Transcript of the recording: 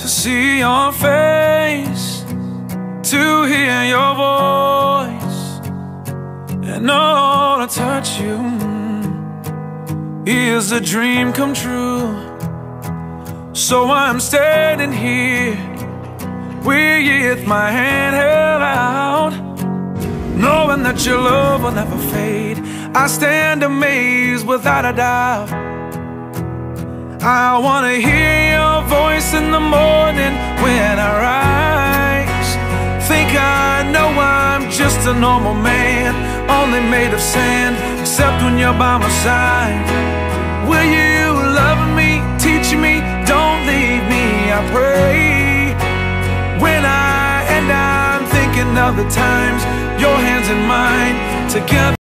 to see your face, to hear your voice, and all to touch you. Is a dream come true. So I'm standing here with my hand held out, knowing that your love will never fade. I stand amazed without a doubt. I wanna hear your voice in the morning when I rise. Think I know I'm just a normal man, only made of sand, except when you're by my side. Will you love me, teach me, don't leave me, I pray. When I'm thinking of the times, your hands in mine, together